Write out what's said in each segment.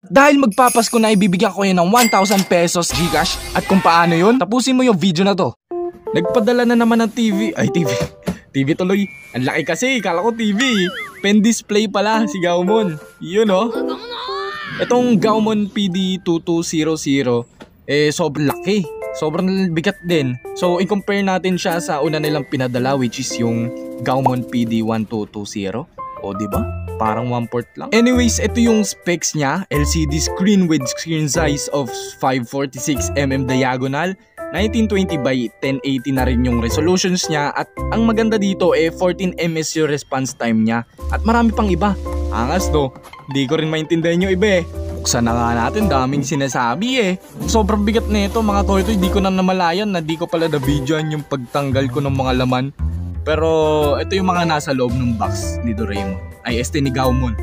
Dahil magpapasko na, ibibigyan ko yan ng 1,000 pesos Gcash. At kung paano yun, tapusin mo yung video na to. Nagpadala na naman ng TV. Ay, TV tuloy. Ang laki kasi, kala ko TV. Pen display pala si Gaomon. Yun oh. Itong Gaomon PD2200 sobrang laki. Sobrang bigat din. So i-compare natin siya sa una nilang pinadala, which is yung Gaomon PD1220. O diba? Parang 1/4 lang. Anyways, ito yung specs niya. LCD screen with screen size of 546mm diagonal. 1920 by 1080 na rin yung resolutions niya. At ang maganda dito 14 ms yung response time niya. At marami pang iba. Angas no? Hindi ko rin maintindihan yung iba Buksan na nga natin, daming sinasabi Sobrang bigat na ito mga toy-toy. Di ko na namalayan na di ko pala na-videoan yung pagtanggal ko ng mga laman. Pero ito yung mga nasa loob ng box ni Doraemon. Ay, ni Gaomon.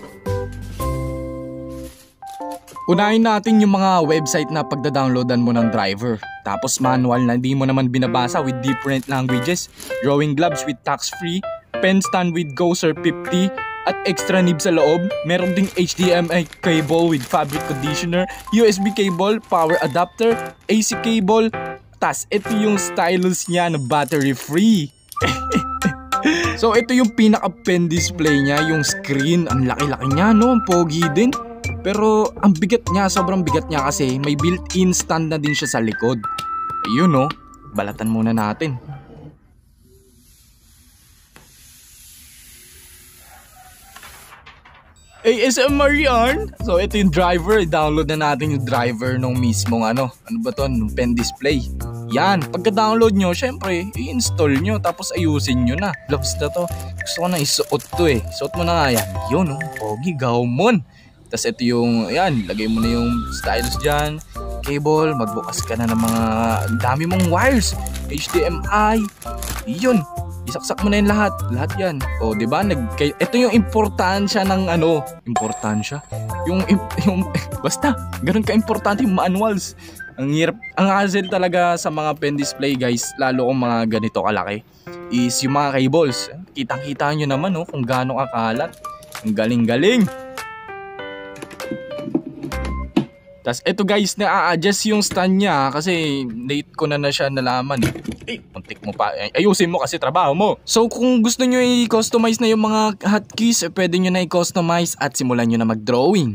Unahin natin yung mga website na pagda-downloadan mo ng driver. Tapos manual na hindi mo naman binabasa with different languages. Drawing gloves with tax-free. Pen stand with Goser 50. At extra nib sa loob. Meron ding HDMI cable with fabric conditioner. USB cable, power adapter, AC cable. Tas ito yung stylus niya na battery free. So ito yung pinaka pen display niya. Yung screen, ang laki-laki niya no. Pogi din. Pero ang bigat niya, sobrang bigat niya kasi may built-in stand na din siya sa likod. Ayun no, balatan muna natin. ASMR yan. So ito yung driver, download na natin yung driver nung mismong ano ba to, nung pen display. Yan, pagka-download nyo, syempre, i-install nyo, tapos ayusin nyo na. Gloves na to, gusto ko na isuot to Suot mo na nga yan. Yun pogi, Gaomon. Tapos ito yung, yan, lagay mo na yung stylus dyan, cable, magbukas ka na ng mga dami mong wires, HDMI, yun, isaksak mo na yung lahat yan. O, diba? Ito yung importansya ng importansya? Yung basta, ganun ka-importante yung manuals. Ang hirap, ang hassle talaga sa mga pen display guys, lalo kung mga ganito kalaki, is yung mga cables. Kitang-kita nyo naman kung gaano kakalat. Ang galing-galing. Tas ito guys, na-adjust yung stand niya kasi late ko na siya nalaman. Muntik mo pa. Ayusin mo kasi trabaho mo. So kung gusto nyo i-customize na yung mga hotkeys, pwede nyo na i-customize at simulan nyo na mag-drawing.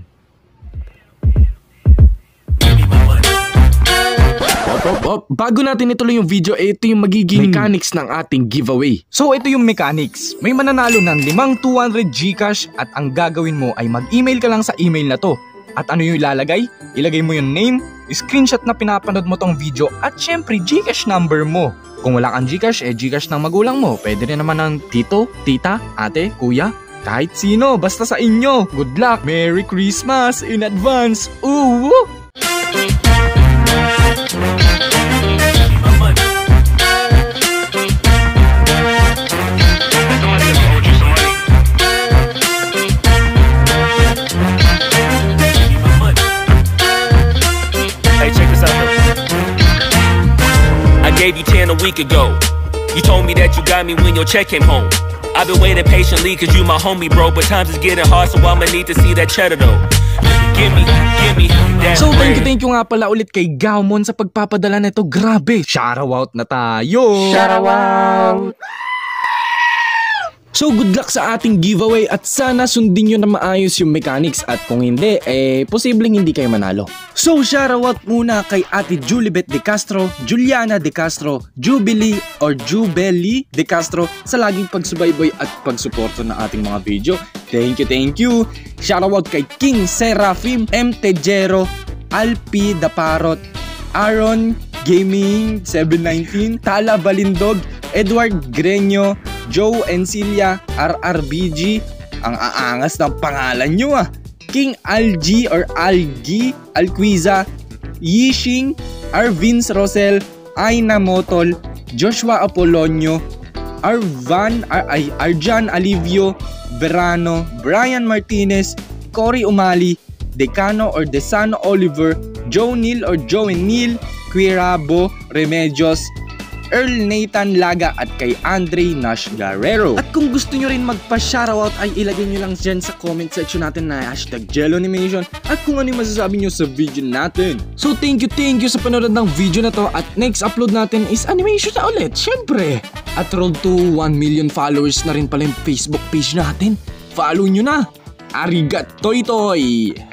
Bago natin ituloy yung video, ito yung magiging mechanics ng ating giveaway. So ito yung mechanics. May mananalo ng 5,200 Gcash at ang gagawin mo ay mag-email ka lang sa email na to. At ano yung ilalagay? Ilagay mo yung name, screenshot na pinapanood mo tong video at syempre Gcash number mo. Kung wala kang Gcash, Gcash ng magulang mo. Pwede rin naman ng tito, tita, ate, kuya, kahit sino, basta sa inyo. Good luck! Merry Christmas in advance! Ooh! Gave you 10 a week ago. You told me that you got me when your check came home. I've been waiting patiently cause you my homie bro, but times is getting hard so I'ma need to see that cheddar though. Give me that. So thank you nga pala ulit kay Gaomon sa pagpapadala nito. Grabe, shoutout na tayo. Shoutout. So good luck sa ating giveaway at sana sundin nyo na maayos yung mechanics at kung hindi, posibleng hindi kayo manalo. So shoutout muna kay Ate Julibet De Castro, Juliana De Castro, Jubilee Jubilee De Castro sa laging pagsubaybay at pagsuporto ng ating mga video. Thank you. Shoutout kay King Serafim, M. Tejero, Alpi Daparot, Aaron Gaming 719, Tala Balindog, Edward Greño, Joe Encilia, RRBG, ang aangas ng pangalan nyo King Algi or Algi, Alquiza, Yishing, Arvins Rosel, Aina Motol, Joshua Apolonio, Arjan Alivio, Verano, Brian Martinez, Cory Umali, Decano or Desano Oliver, Joe Neil or Joe Neil, Quirabo, Remedios, Earl Nathan Laga at kay Andre Nash Guerrero. At kung gusto nyo rin magpa-shoutout ay ilagay nyo lang dyan sa comment section natin na hashtag Jelonimation at kung ano yung masasabi nyo sa video natin. So thank you sa panonood ng video na to at next upload natin is animation na ulit, syempre. At road to 1 million followers na rin pala yung Facebook page natin. Follow nyo na! Arigat toy toy!